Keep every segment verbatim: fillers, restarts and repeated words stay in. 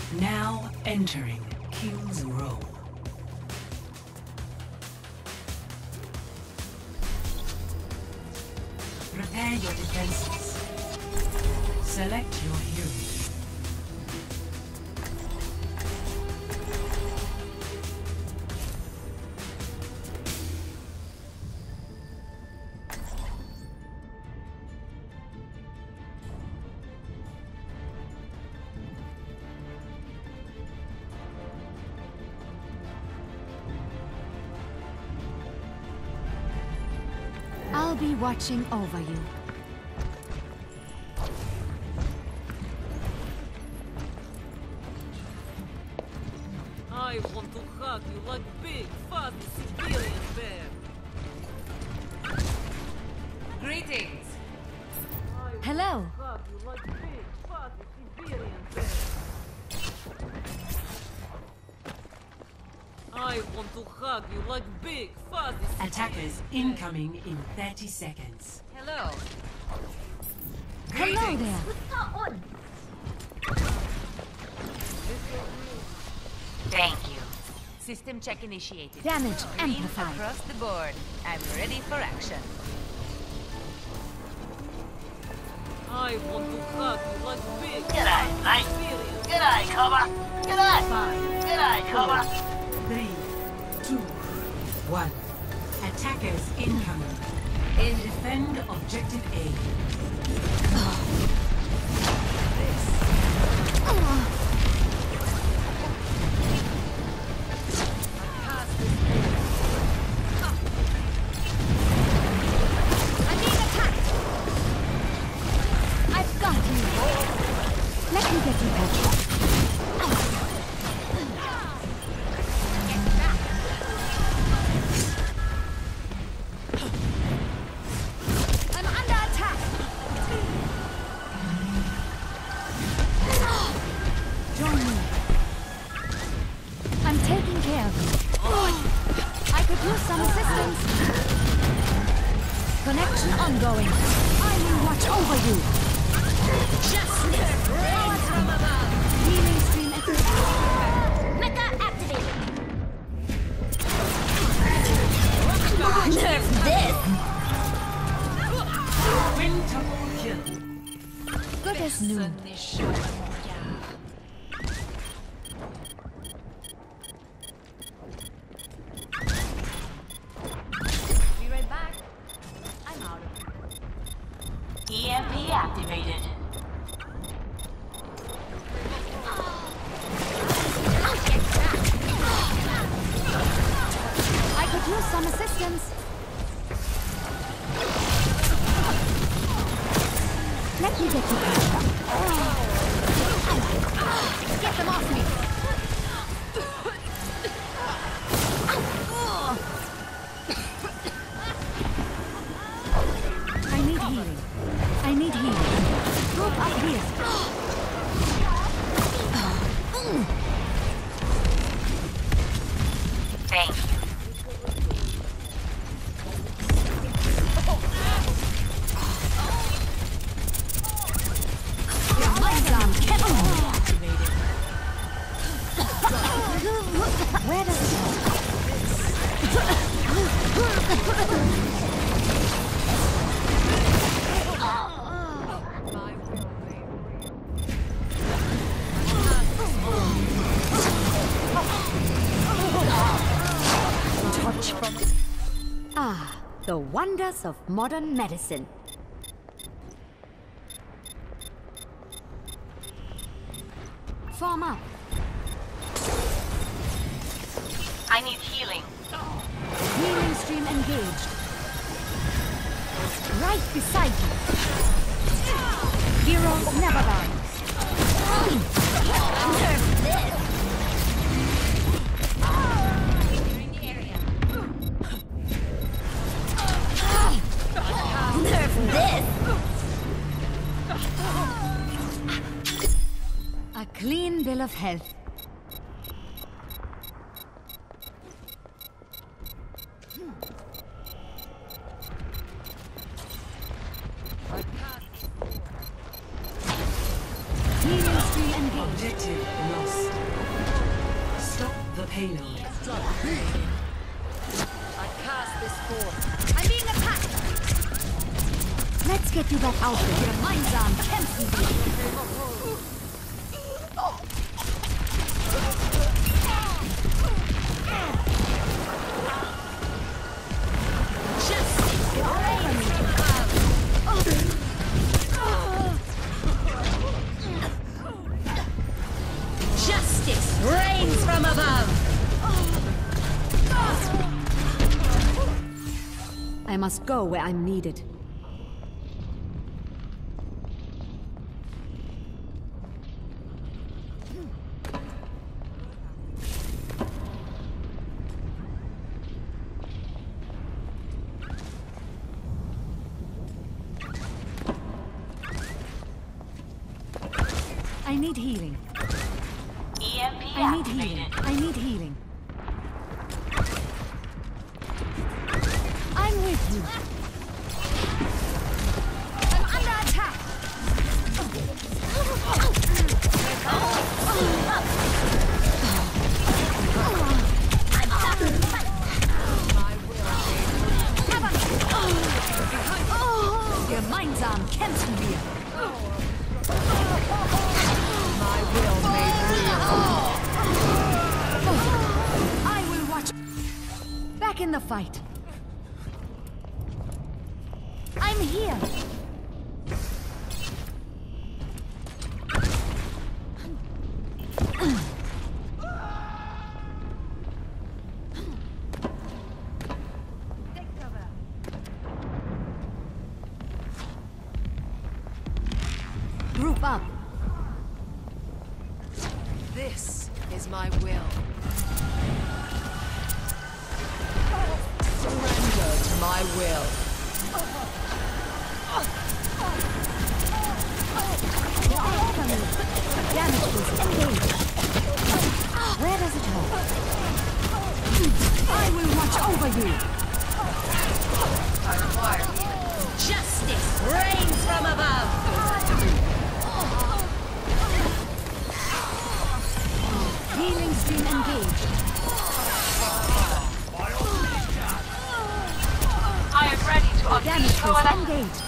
Now entering King's Row. Prepare your defenses. Select your hero. I'll be watching over you. I want to hug you like big, fuzzy Siberian bear. Greetings. Hello. Hug you like big, fuzzy Siberian bear. I want to hug you like big, fuzzy Siberian Attackers incoming in thirty seconds. Hello. Hello there. Thank you. System check initiated. Damage Green amplified. across the board. I'm ready for action. I want to hug you like big, G'day, mate. Siberian. G'day, Cobber. G'day. Five, G'day, Cobber. three, two, one. Attackers incoming. In defend objective A. I'm being attacked. I've got you. Let me get you back. I'm under attack. Join me. I'm taking care of you. I could use some assistance. Connection ongoing. I will watch over you. Justice rains from above. Healing stream activated. Mecha activated. Nerf this. Quintuple kill. Good as new. Be right back. I'm out of E M P activated. I could use some assistance. Let me get you back. Get them off me. I need healing. I need healing. Group up here. Thank you. Where does it go? Touch from... Ah, the wonders of modern medicine. Form up. I need healing. Healing stream engaged. Right beside you. Heroes never die. Nerf this. Nerf this. A clean bill of health. Healing stream engaged. Objective lost. payload. I cast this forth. I'm being attacked! Let's get you back out there. Gemeinsam kämpfen wir. Justice reigns from above! I must go where I'm needed. I need healing. E M P I need healing. activated. I need healing. I'm with you. I'm under attack. Gemeinsam kämpfen wir. My will made real. I will watch. Back in the fight. I'm here. Group up. This is my will. Surrender to my will. Damage boost engaged. Where does it hurt? I will watch over you. Justice reigns from above! Healing stream engaged. I am ready to Damage unleash boost our engaged.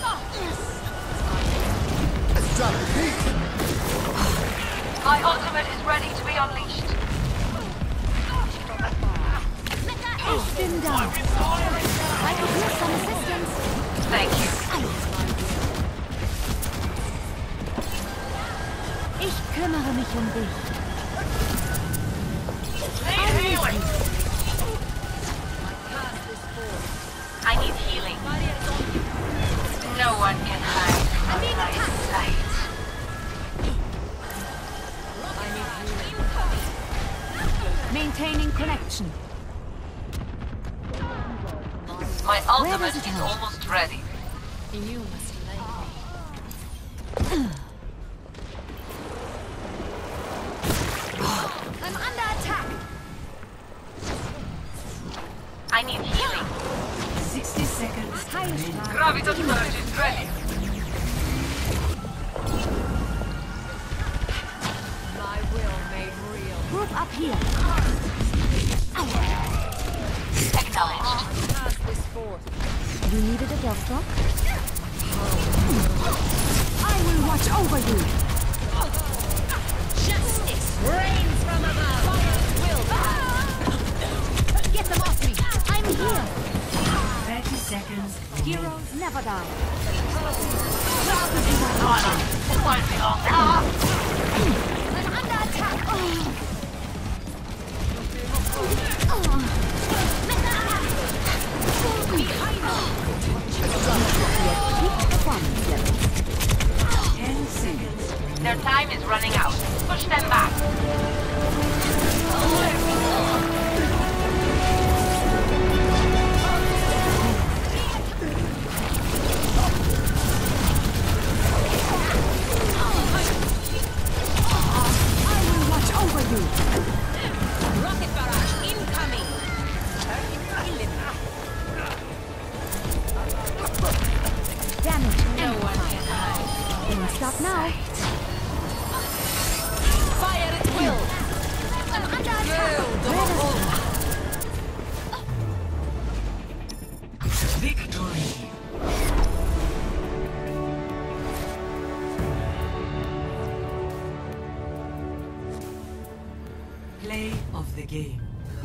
My ultimate is ready to be unleashed. Ich bin da. I could use some assistance. Thank you. Ich kümmere mich um dich. Need healing. I need healing. No one can hide from my sight. Maintaining connection. My ultimate does it is hurt? almost ready. You must I'm under attack. I need healing. sixty seconds. Heilschlag. Graviton surge is ready. my will made real. Group up here. Acknowledged. Cast this forth. You needed a death drop? I will watch over you. Justice reigns from above! Get them off me. I'm here. thirty seconds. Heroes never die. Won't be long now. I'm under attack. ten seconds. Their time is running out. Push them back. I will watch over you. Rocket barrage incoming! Damage. No one can hide. Don't stop now. Fire at will! I'm under attack. Where does Victory. Play of the game.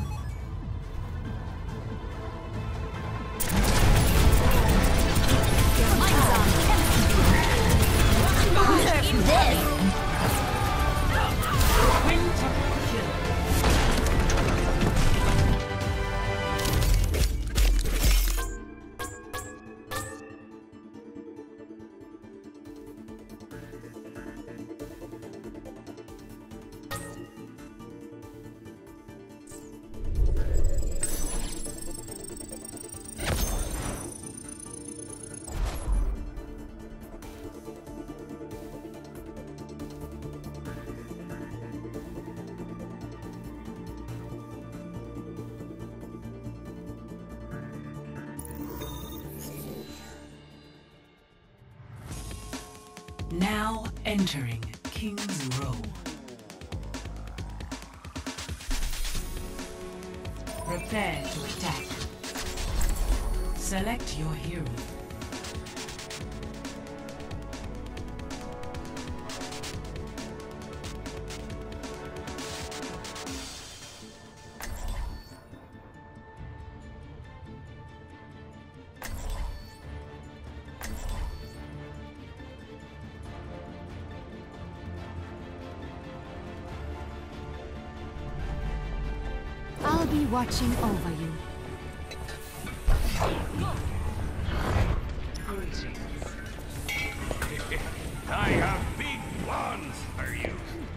Now entering King's Row. Prepare to attack. Select your hero. I'll be watching over you. I have big plans for you.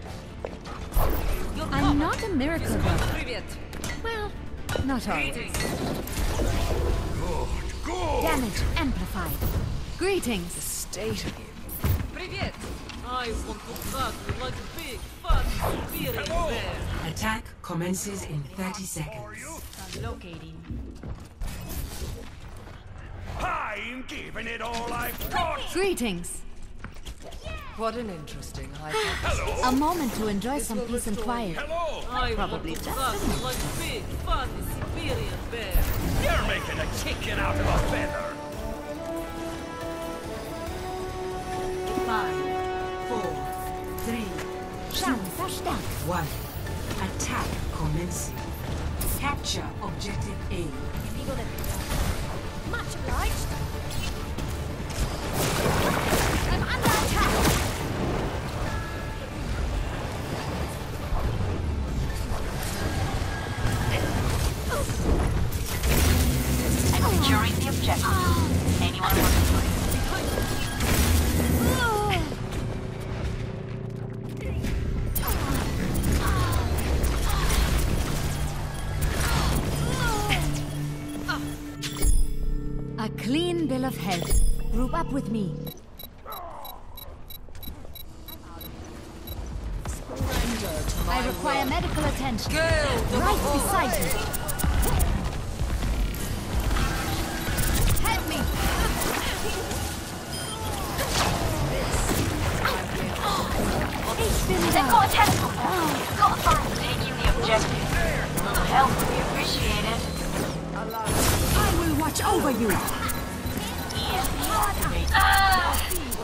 I'm not a miracle girl. Привет. Well, not always. Greetings. Good, good. Damage amplified. Greetings. State of you. Привет. I want to hug you like a big, fat, superior bear. Attack commences in thirty seconds. Locating. I'm giving it all I've got. Greetings. What an interesting idea. Hello. A moment to enjoy some peace and quiet. Hello. I Probably want to just hug you like a big, fat, superior bear. You're making a chicken out of a feather. Five, four, three, Schauen verstärkt. one. Attack commencing. Capture objective A. Much obliged. I'm under attack. Securing the objective. Anyone want to play? A clean bill of health. Group up with me. I require medical attention. Right beside you. Help me! Ich bin They've da. got a tentacle form. You've got to find taking the objective. A little help would be appreciated. I will watch over you. E S P activated. Ah!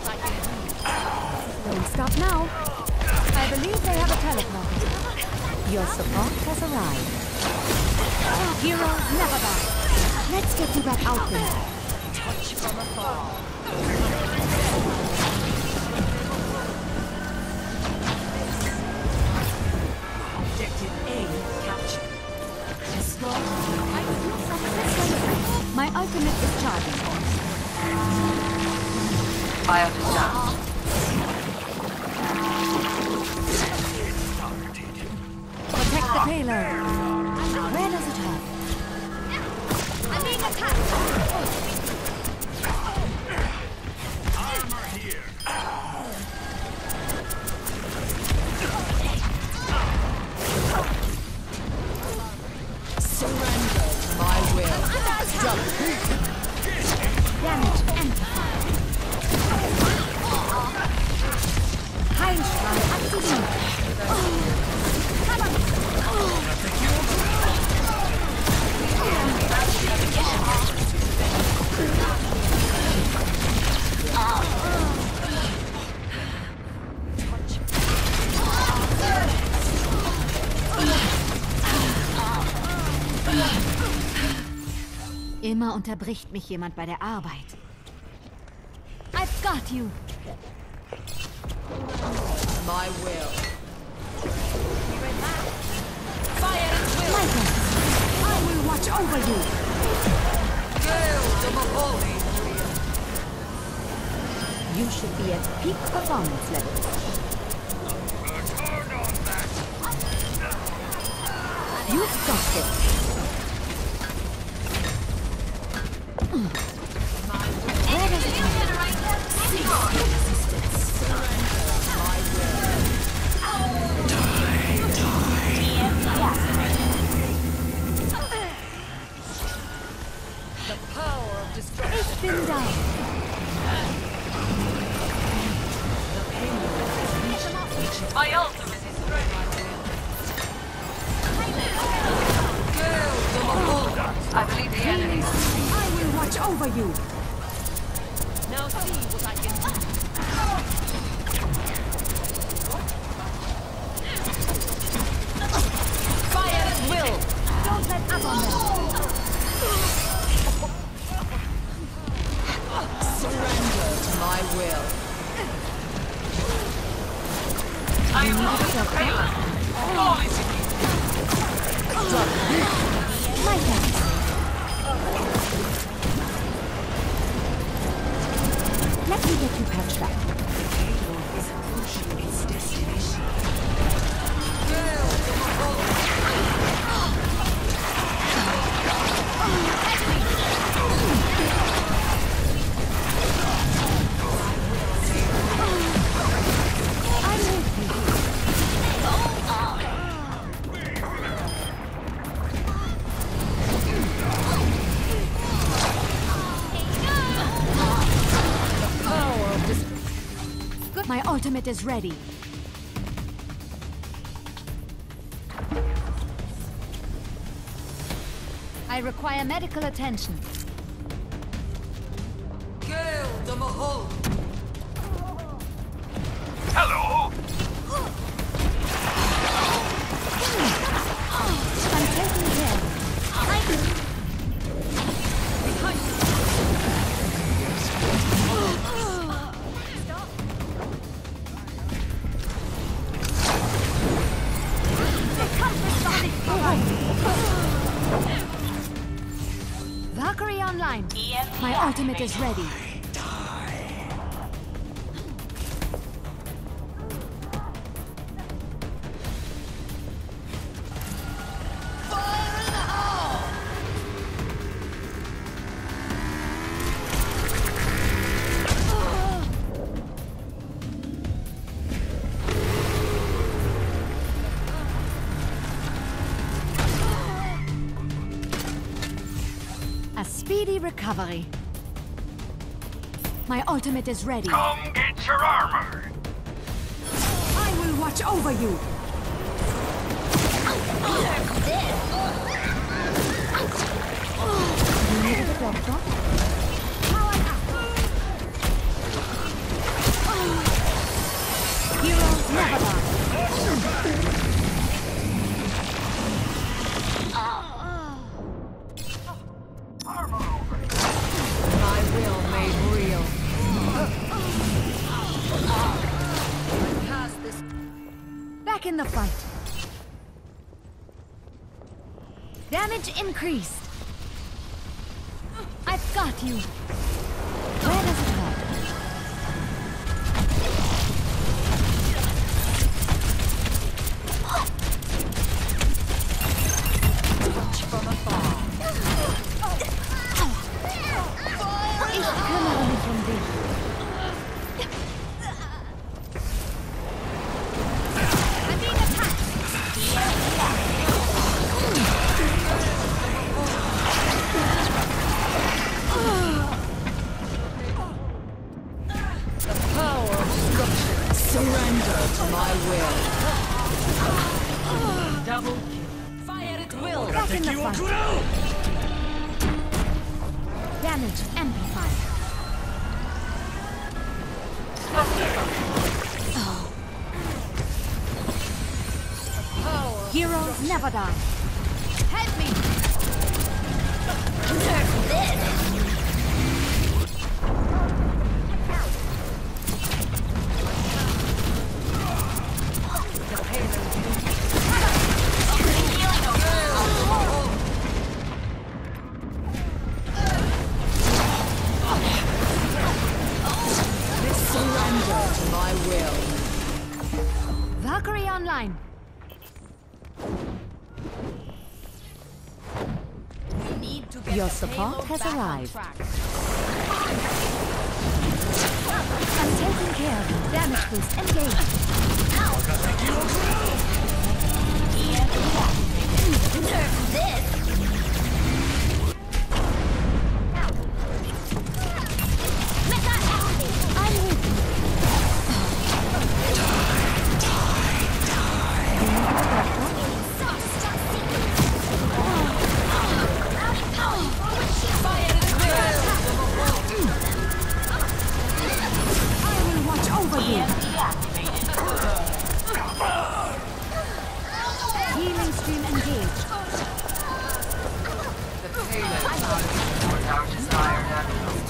Don't stop now. I believe they have a teleporter. Your support has arrived. Heroes never die. Let's get you back out there. Touch from afar. Objective A captured. Escort. My ultimate is charging. Biodistance. Protect the payload. Where does it hurt? I'm being attacked. Armor here. Surrender to my will. Damage amplified. Heilstrahl aktiviert. Immer unterbricht mich jemand bei der Arbeit. I've got you. My will. Fire at will. Michael, I will watch over you. You should be at peak performance levels. You've got this. Where does it go? The power of destruction. Ich bin da. My ultimate is ready. I believe the enemy. I will watch over you. Now see what I can do. Fire at will. Don't let up on them. Surrender to my will. I am not all is in My turn. Let me get you patched up. Payload is approaching its destination. I'm with you. Power of destruction. Good. My ultimate is ready. I require medical attention. Hello? I'm taking care. I Valkyrie online. My ultimate is ready. A speedy recovery. My ultimate is ready. Come get your armor. I will watch over you. You needed a doctor? Power up. Heroes never die. My will made real. Past this. Back in the fight. Damage increased. I've got you. Where does it hurt? Touch from afar. Ich kümmere mich um dich. I'm being attacked. The power of destruction. Surrender to my will. Double kill. Fire at will. Back in the fight. Damage amplified. Power. Heroes never die. Help me! Nerf this. Battery online. We need to get Your the support payload has back on arrived. track. I'm taking care of you. Damage boost engaged. Nerf this! I'm with you. I will watch over you. Healing stream engaged. Our desired outcome.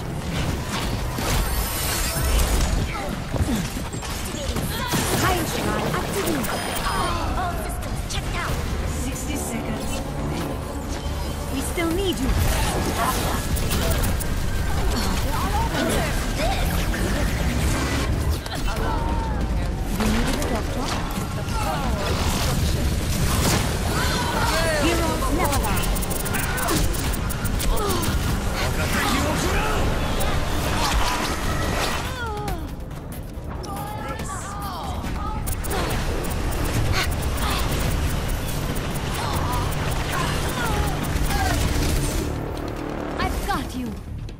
Heil Strahl aktiviert. All systems checked out. sixty seconds. We still need you. You needed a doctor? Heroes never die. I've got you.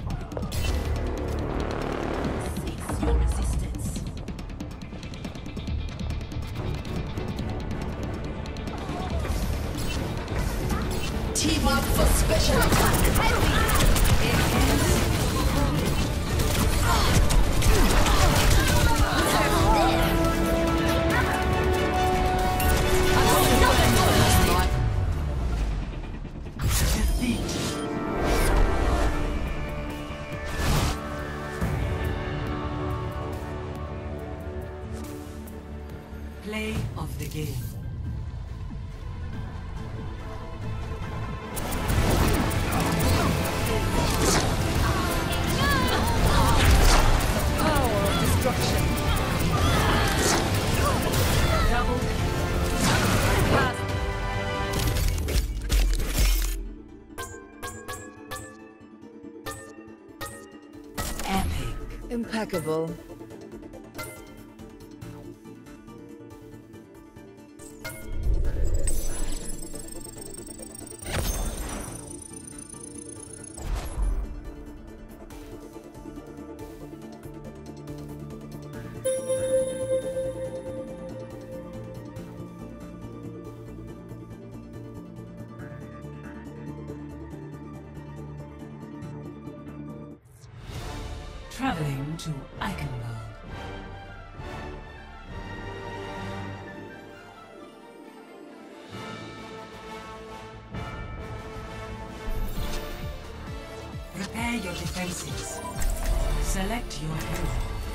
Face your resistance. Team up for special Play of the game. power of destruction. Double. Epic. Impeccable. Traveling to Eichenwald. Prepare your defenses. Select your hero.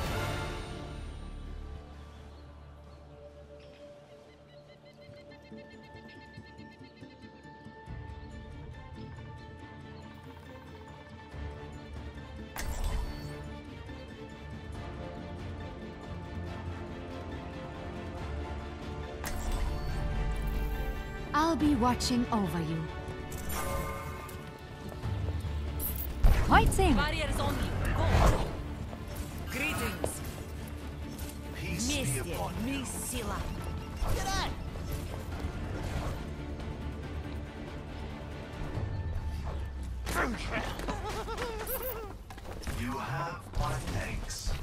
I'll be watching over you. Hoitzing! Barriers on you. Go. Greetings. Peace be upon you. Missila. You have my thanks.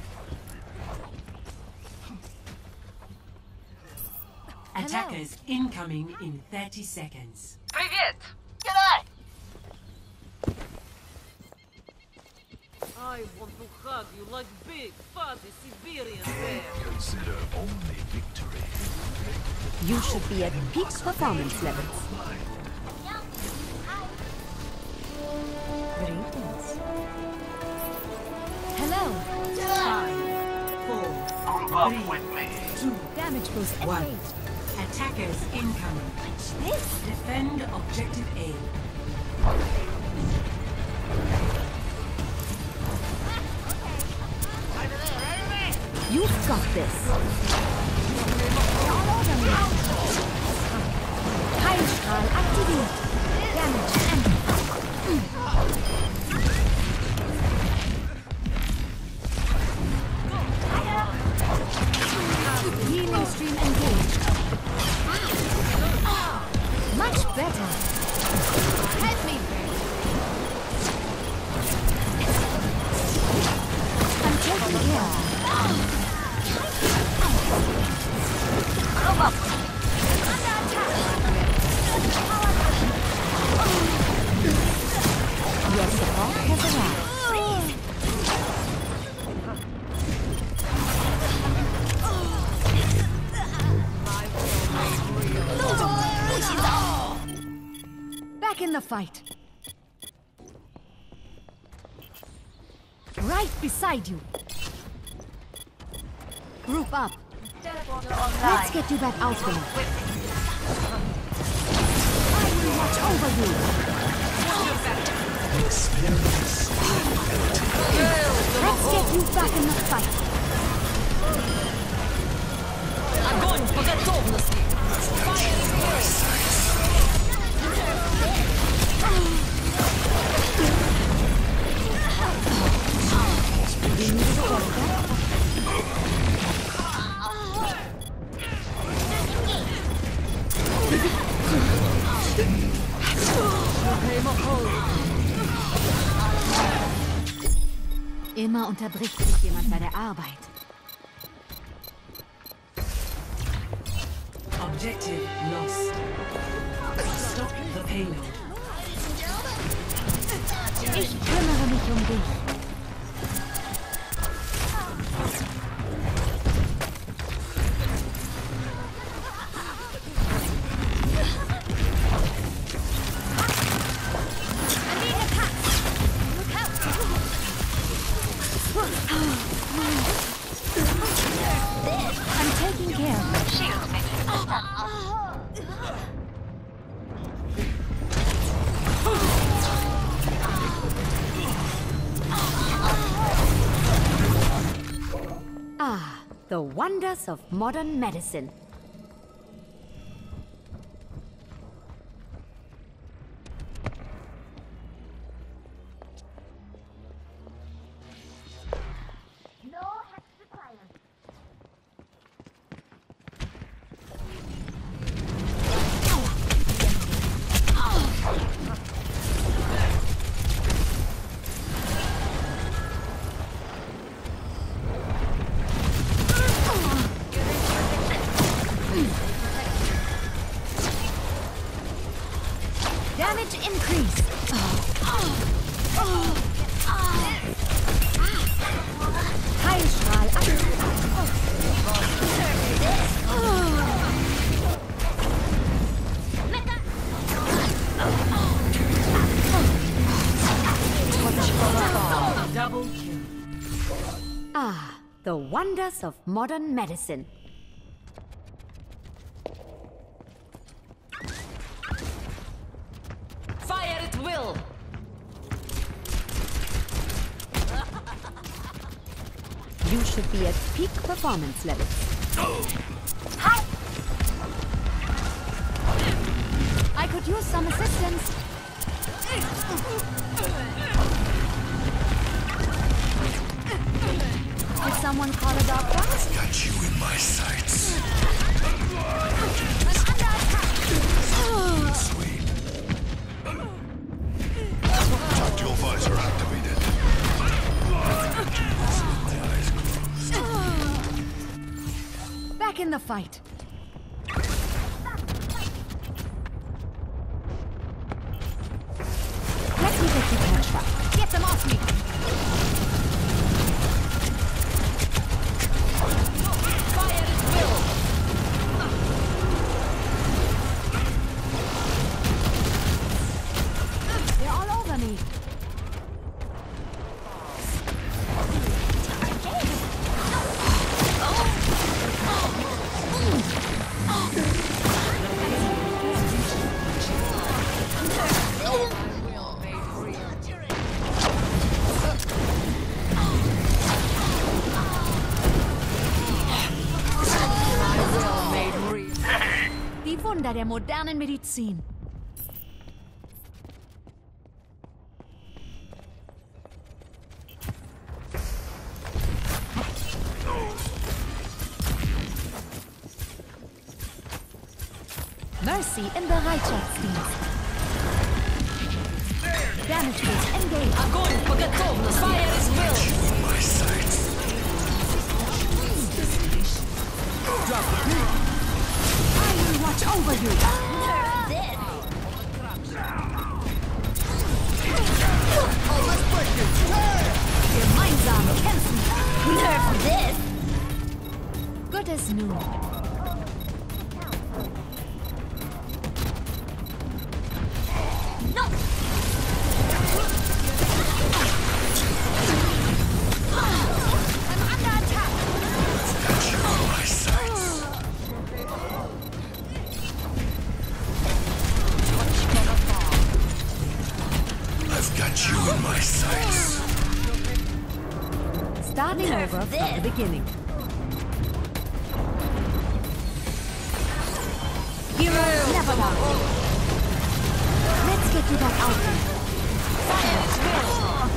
Attackers incoming in thirty seconds. Привет! I want to hug you like big, fuzzy Siberian bear. Consider only victory. You should be at peak performance levels. Greetings. Hello. Five, four, Group up with me. two, Damage boost one. engaged. Attackers incoming. This? Defend objective A. You've got this. All over me. Heilstrahl aktiviert. Damage amplified. Healing stream engaged. Much better. Help me. I'm taking care. Come up. Under attack. Your support has arrived. Back in the fight. Right beside you. Group up. Let's get you back out there. I will watch over you. Let's get you back in the fight. Огонь по готовности! Immer unterbricht sich jemand bei der Arbeit. Objective lost. Stop the payload. Ich kümmere mich um dich. I'm taking care of it. Shield making Ah, the wonders of modern medicine. Damage increase. Heilstrahl Double kill. Ah, the wonders of modern medicine. Fire at will! You should be at peak performance levels. I could use some assistance. Did someone call a doctor? Got you in my sights. Sweet. Tactile visor activated. My eyes closed. Back in the fight. Let me get you patched up. Get them off me! Fire at will! They're all over me. Wunder der modernen Medizin. Mercy im Bereitschaftsdienst. Damage boost engage. Огонь по готовности! Fire is will! My sights. I will watch over you. Gemeinsam kämpfen. Nerf this. Good as new. No. I'm under attack. Got you in my sights. I've got you in my sights. Starting over from the beginning. Heroes never die. Let's get to that outfit. Fire is will.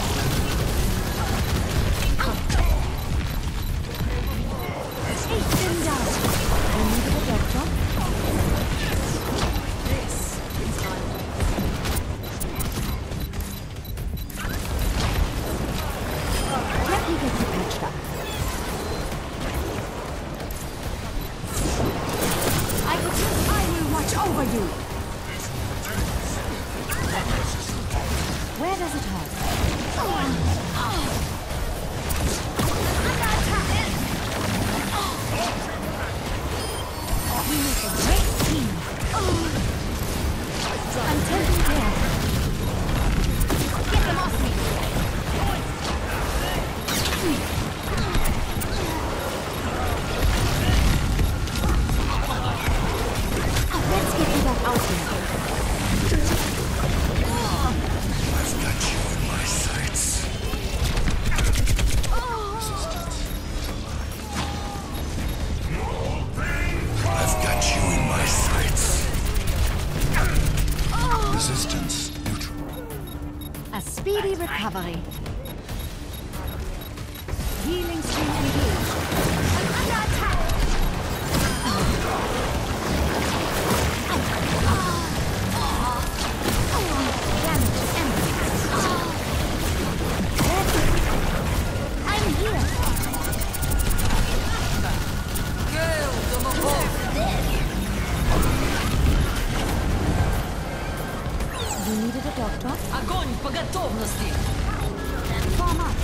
Take them down. You need a doctor? This is my Let me get you patched up. I could just I will watch over you. Where does it hurt? We make a great team. I'm taking care. Get them off me. Let's get to that outfit. I've got you in my sights. I've got you in my sights. Resistance neutral. A speedy recovery. Healing stream engaged. I'm under attack. Damage ended. I'm here. Gale Domahawk! You needed a doctor? Огонь по готовности! Form up.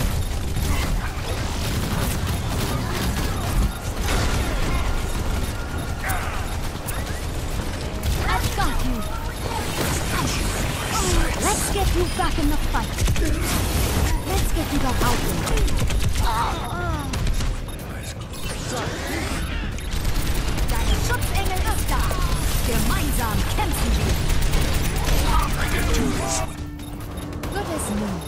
I've got you. Let's get you back in the fight. Let's get you back out there. Dein Schutzengel ist da. Gemeinsam kämpfen wir. I can do this. Good as new.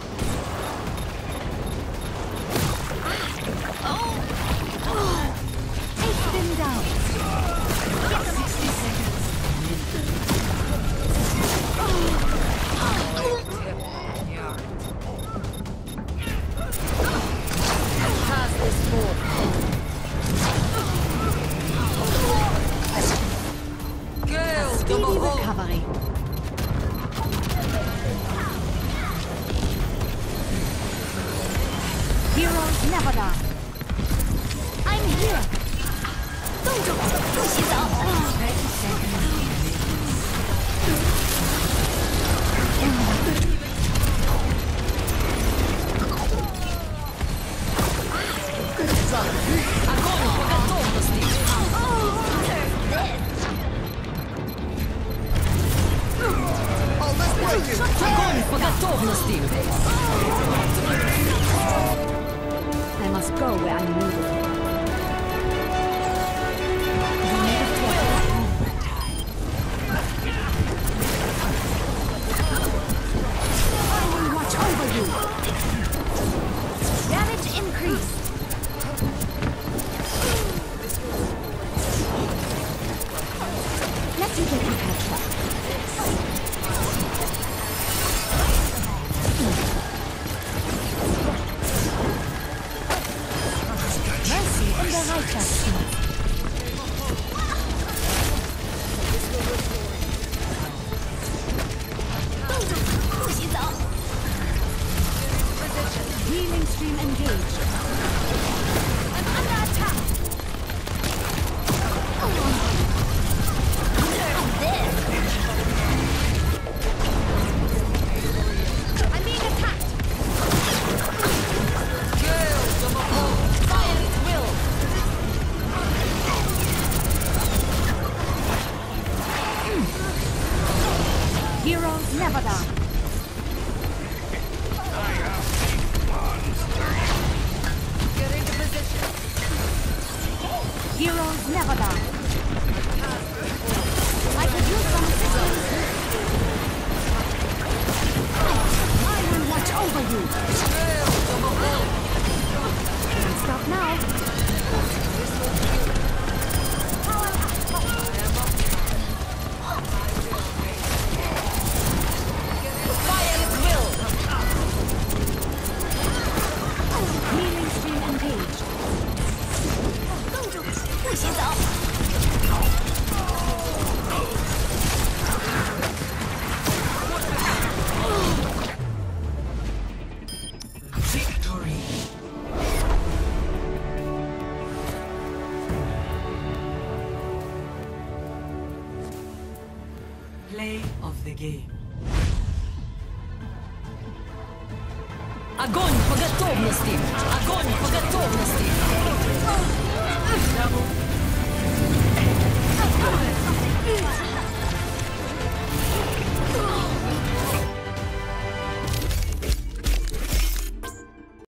Take them down. sixty seconds. Pass this ball. Gale Speedy Domahawk! recovery. Heroes never die. I'm here. Don't you push it up. thirty seconds. Огонь по готовности! Огонь по готовности! I must go where I'm needed. You need a doctor? Healing stream engaged. I'm under attack. I'm being attacked. Gales of a hope. Fire at will. Heroes never die. I have big plans for you. Get into position. Heroes never die. I could use some assistance. I will watch over you. Gales of a hope. Can't stop now. Fire at will. Healing stream engaged. Victory. Play of the game. Огонь по готовности! Огонь по готовности!